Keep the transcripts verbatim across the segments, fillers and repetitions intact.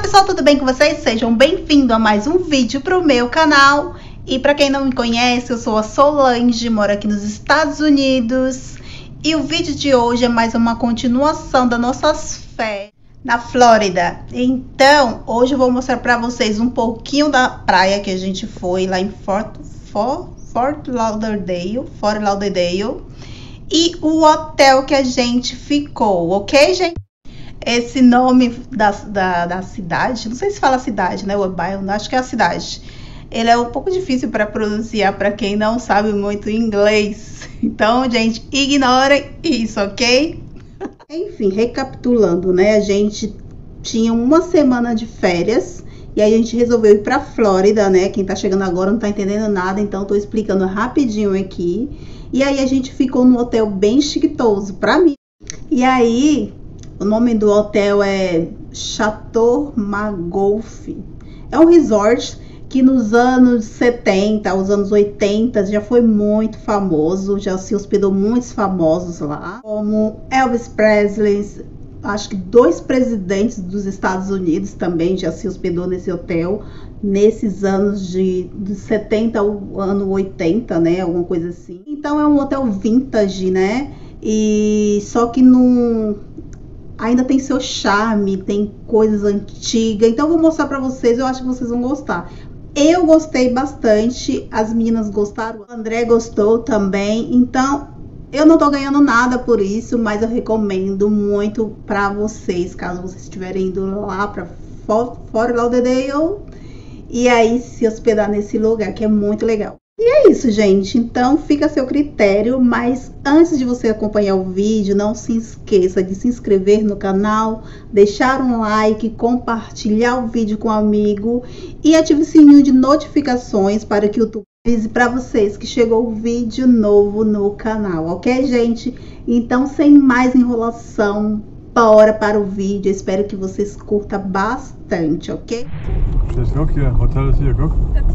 pessoal, tudo bem com vocês? Sejam bem-vindos a mais um vídeo para o meu canal. E para quem não me conhece, eu sou a Solange, moro aqui nos Estados Unidos. E o vídeo de hoje é mais uma continuação das nossas férias na Flórida. Então, hoje eu vou mostrar para vocês um pouquinho da praia que a gente foi lá em Fort, Fort, Fort Lauderdale, Fort Lauderdale. E o hotel que a gente ficou, ok, gente? Esse nome da, da, da cidade, não sei se fala cidade, né? O bairro, acho que é a cidade. Ele é um pouco difícil para pronunciar para quem não sabe muito inglês. Então, gente, ignorem isso, ok? Enfim, recapitulando, né? A gente tinha uma semana de férias e aí a gente resolveu ir para Flórida, né? Quem tá chegando agora não tá entendendo nada, então tô explicando rapidinho aqui. E aí a gente ficou num hotel bem chiquitoso para mim. E aí o nome do hotel é Chateau Margolf. É um resort que nos anos setenta, aos anos oitenta, já foi muito famoso. Já se hospedou muitos famosos lá, como Elvis Presley. Acho que dois presidentes dos Estados Unidos também já se hospedou nesse hotel. Nesses anos de, de setenta ao ano oitenta, né? Alguma coisa assim. Então é um hotel vintage, né? E só que não... ainda tem seu charme, tem coisas antigas. Então eu vou mostrar pra vocês, eu acho que vocês vão gostar. Eu gostei bastante, as meninas gostaram, o André gostou também. Então eu não tô ganhando nada por isso, mas eu recomendo muito pra vocês, caso vocês estiverem indo lá pra Fort Lauderdale e aí se hospedar nesse lugar, que é muito legal. E é isso, gente. Então fica a seu critério, mas antes de você acompanhar o vídeo, não se esqueça de se inscrever no canal, deixar um like, compartilhar o vídeo com um amigo e ative o sininho de notificações para que o YouTube avise para vocês que chegou o vídeo novo no canal, ok, gente? Então, sem mais enrolação, bora para o vídeo. Eu espero que vocês curtam bastante, ok? Hotel is here, go.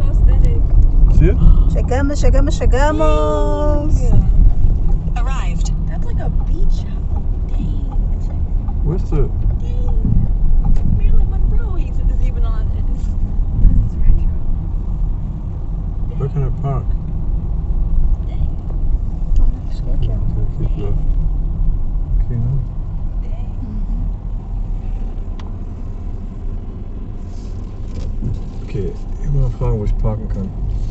Chegamos, chegamos, chegamos. Arrived. That's like a beach house. Dang. Where's the... Dang. Marilyn Monroe is even on it. Because it's retro. Where can I park? Dang. Acho que é aqui, ó. Keep the key now. Dang. Okay, ich will mal fragen, wo ich parken kann.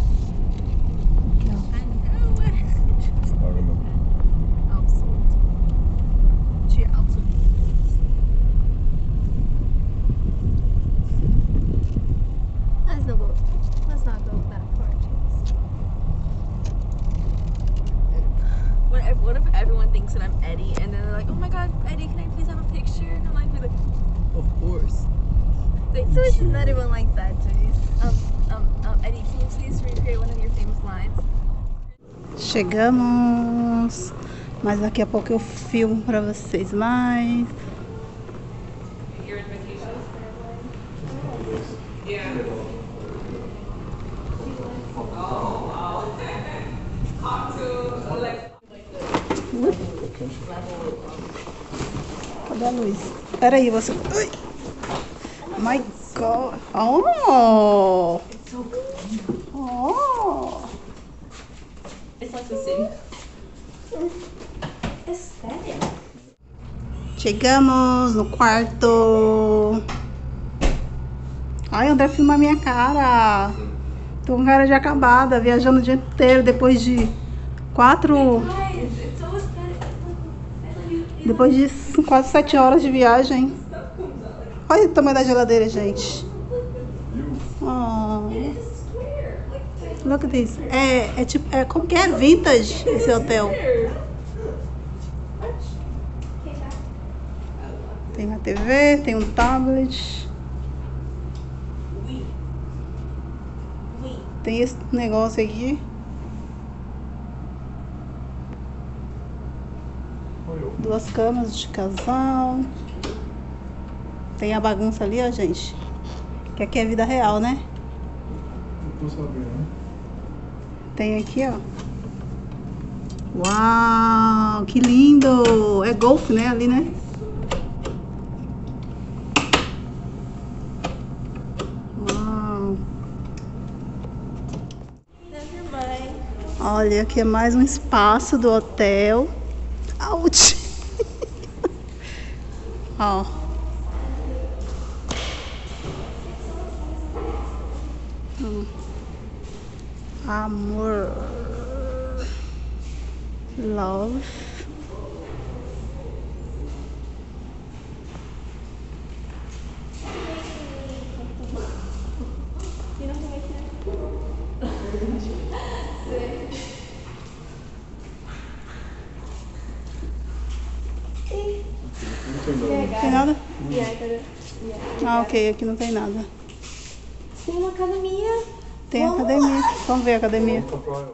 Frage mal. Let's not go that far. What if, what if everyone thinks that I'm Eddie and then they're like, oh my god, Eddie, can I please have a picture? And I'm like, like of course. Like, so it's not even like that, Jace. Um, um, um, Eddie, can you please recreate one of your famous lines? Chegamos, mas daqui a pouco eu filmo pra vocês mais. Cadê a luz? Pera aí, você... Ui. My God! Oh! Oh! It's like the city. Aesthetic. Chegamos no quarto. Ai, André, filma minha cara. Tô com cara de acabada, viajando o dia inteiro depois de quatro... Depois de quase sete horas de viagem. Olha o tamanho da geladeira, gente. Oh. Look at this. É, é tipo, é como que é vintage esse hotel. Tem uma T V, tem um tablet. Tem esse negócio aqui. Duas camas de casal. Tem a bagunça ali, ó, gente. Que aqui é vida real, né? Não tô sabendo. Tem aqui, ó. Uau, que lindo! É golfe, né? Ali, né? Olha, aqui é mais um espaço do hotel. Ouch! Ó. Hum. Amor. Love. Tem nada? Ah, ok, aqui não tem nada. Tem uma academia. Tem academia. Vamos ver a academia.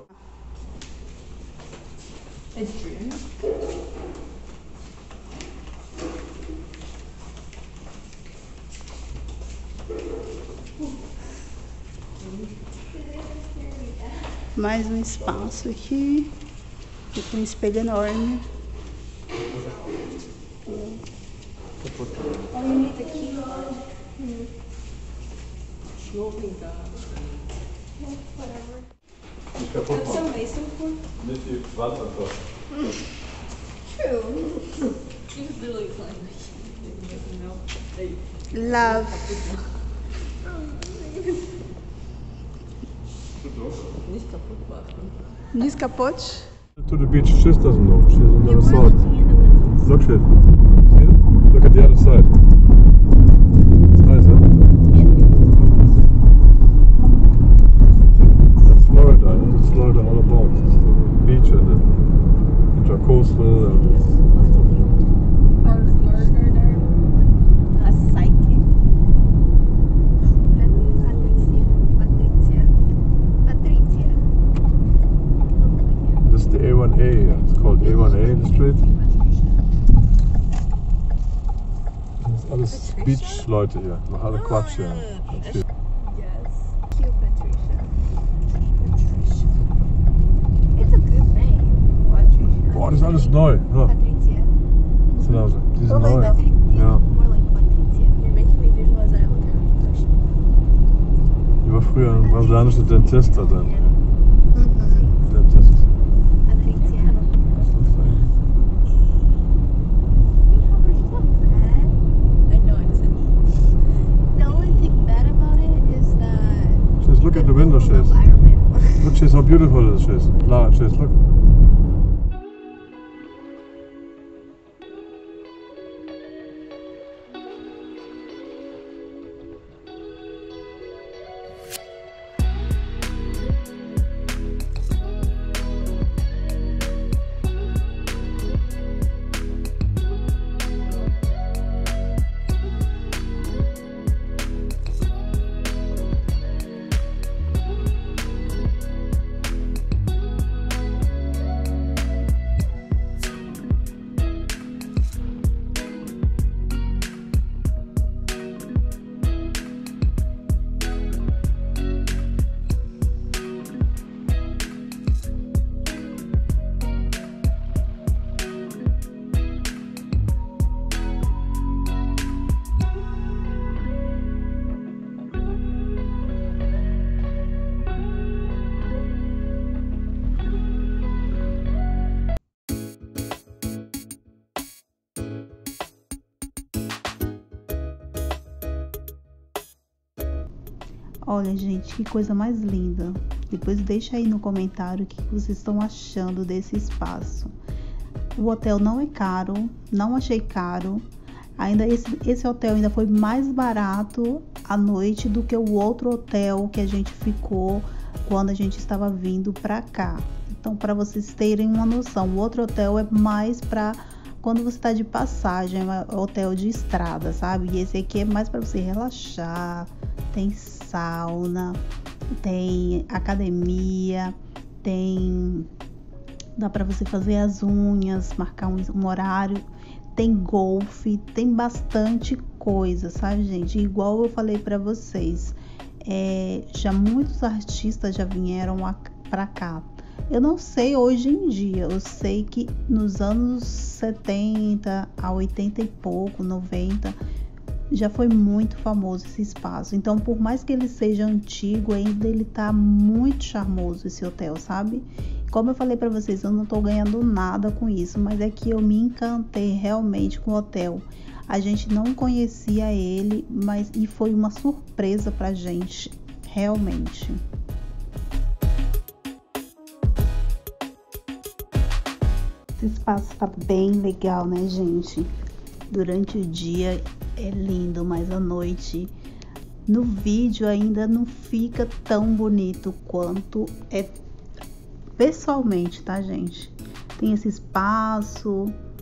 Mais um espaço aqui. Aqui tem um espelho enorme. Love. Nicht kaputt? To the beach, Schiss doesn't know. She's on the other side. Look, shit. See that? Look at the other side. It's nice, huh? That's Florida. Yeah? That's Florida all about. It's the beach and the intercoastal and A one A, yeah. It's called A one A in the street. Das ist alles Beach-Leute hier, machen alle Quatsch hier. Yes. Cute Patricia. Patricia. It's a good name. Patricia. Boah, das ist alles neu. Ja. Patricia. Genau so. Die sind Oh, neu. like Patri- Ja. More like Patricia. You're making me visualize that I look at Patricia. Die war früher ein brasilianischer Dentist da drin. Uhum. Dentist. Patricia. Was ist das eigentlich? I know, I just said The only thing bad about it is that Just look at the window, Chase. environment. Look, Chase, how beautiful it is, Chase. Lara, Chase, look. Olha, gente, que coisa mais linda. Depois deixa aí no comentário o que vocês estão achando desse espaço. O hotel não é caro, não achei caro. Ainda esse, esse hotel ainda foi mais barato à noite do que o outro hotel que a gente ficou quando a gente estava vindo para cá. Então, para vocês terem uma noção, o outro hotel é mais para quando você está de passagem, é um hotel de estrada, sabe? E esse aqui é mais para você relaxar. Tem sauna, tem academia, tem dá para você fazer as unhas, marcar um, um horário, tem golfe, tem bastante coisa, sabe, gente? Igual eu falei para vocês, é, já muitos artistas já vieram para cá. Eu não sei hoje em dia, eu sei que nos anos setenta a oitenta e pouco, noventa, já foi muito famoso esse espaço. Então, por mais que ele seja antigo, ainda ele tá muito charmoso esse hotel, sabe? Como eu falei pra vocês, eu não tô ganhando nada com isso, mas é que eu me encantei realmente com o hotel. A gente não conhecia ele, mas e foi uma surpresa pra gente, realmente. Esse espaço tá bem legal, né, gente? Durante o dia é lindo, mas à noite no vídeo ainda não fica tão bonito quanto é pessoalmente, tá, gente? Tem esse espaço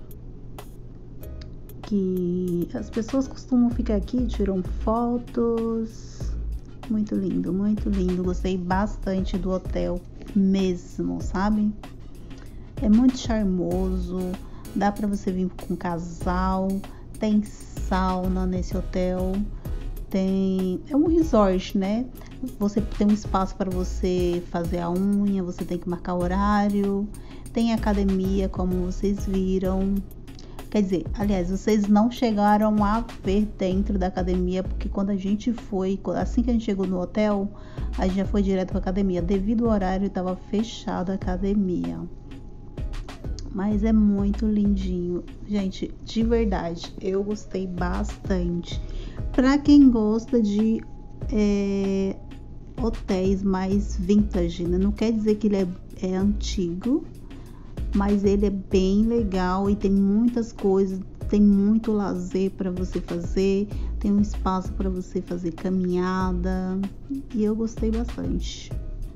que as pessoas costumam ficar aqui, tiram fotos. Muito lindo, muito lindo. Gostei bastante do hotel mesmo, sabe? É muito charmoso, dá pra você vir com casal, tem sauna nesse hotel, tem... é um resort, né? Você tem um espaço para você fazer a unha, você tem que marcar horário, tem academia, como vocês viram. Quer dizer, aliás, vocês não chegaram a ver dentro da academia, porque quando a gente foi, assim que a gente chegou no hotel, a gente já foi direto para academia. Devido ao horário, estava fechada a academia. Mas é muito lindinho. Gente, de verdade, eu gostei bastante. Para quem gosta de é, hotéis mais vintage, né? Não quer dizer que ele é, é antigo, mas ele é bem legal e tem muitas coisas, tem muito lazer para você fazer, tem um espaço para você fazer caminhada e eu gostei bastante.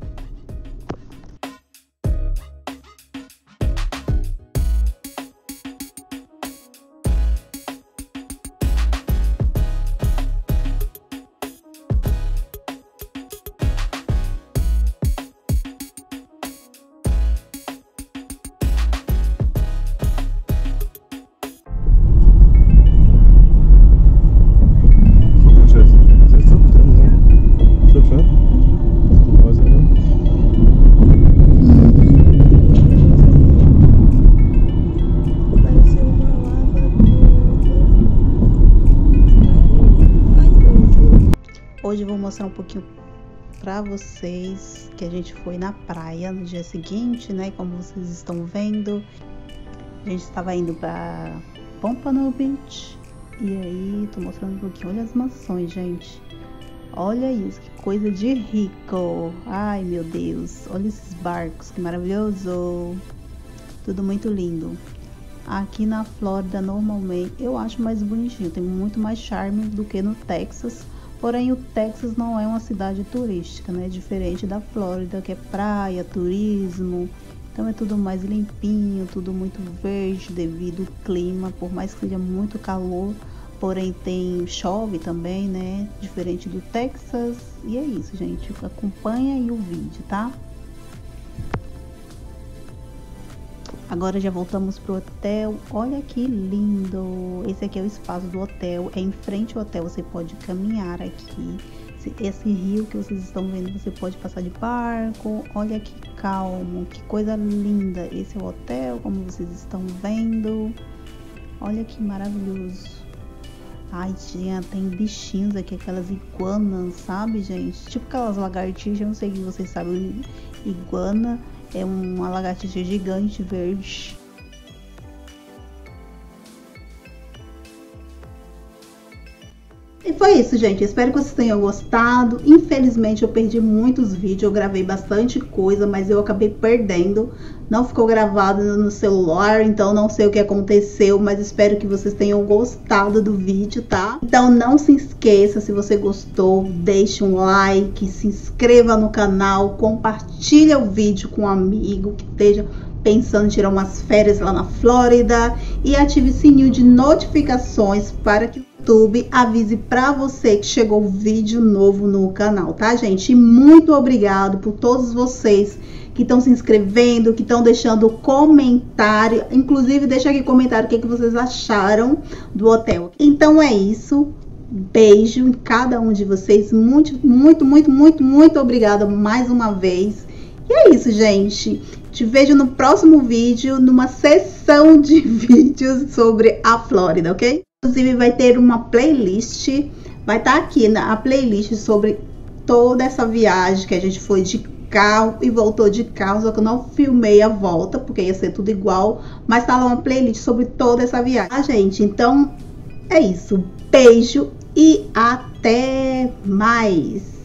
Hoje eu vou mostrar um pouquinho pra vocês que a gente foi na praia no dia seguinte, né? Como vocês estão vendo, a gente estava indo pra Pompano Beach. E aí, tô mostrando um pouquinho. Olha as mansões, gente. Olha isso, que coisa de rico. Ai, meu Deus. Olha esses barcos, que maravilhoso. Tudo muito lindo. Aqui na Flórida, normalmente, eu acho mais bonitinho. Tem muito mais charme do que no Texas. Porém, o Texas não é uma cidade turística, né? Diferente da Flórida, que é praia, turismo. Então é tudo mais limpinho, tudo muito verde devido ao clima. Por mais que seja muito calor, porém tem chove também, né? Diferente do Texas. E é isso, gente. Acompanha aí o vídeo, tá? Agora já voltamos pro hotel. Olha que lindo! Esse aqui é o espaço do hotel. É em frente ao hotel, você pode caminhar aqui. Esse rio que vocês estão vendo, você pode passar de barco. Olha que calmo, que coisa linda. Esse é o hotel, como vocês estão vendo. Olha que maravilhoso. Ai, tinha, tem bichinhos aqui, aquelas iguanas, sabe, gente? Tipo aquelas lagartixas, eu não sei se vocês sabem. Iguana é uma lagartixa gigante verde. E foi isso, gente. Espero que vocês tenham gostado. Infelizmente eu perdi muitos vídeos. Eu gravei bastante coisa, mas eu acabei perdendo. Não ficou gravado no celular, então não sei o que aconteceu, mas espero que vocês tenham gostado do vídeo, tá? Então não se esqueça, se você gostou, deixe um like, se inscreva no canal, compartilha o vídeo com um amigo que esteja pensando em tirar umas férias lá na Flórida e ative o sininho de notificações para que o YouTube avise para você que chegou vídeo novo no canal, tá, gente? E muito obrigado por todos vocês que estão se inscrevendo, que estão deixando comentário, inclusive deixa aqui comentário o que, que vocês acharam do hotel. Então é isso, beijo em cada um de vocês, muito, muito, muito, muito, muito obrigada mais uma vez. E é isso, gente. Te vejo no próximo vídeo, numa sessão de vídeos sobre a Flórida, ok? Inclusive vai ter uma playlist, vai estar aqui na a playlist sobre toda essa viagem que a gente foi de carro e voltou de carro, só que eu não filmei a volta, porque ia ser tudo igual, mas tá lá uma playlist sobre toda essa viagem, tá, gente? Então, é isso. Beijo e até mais!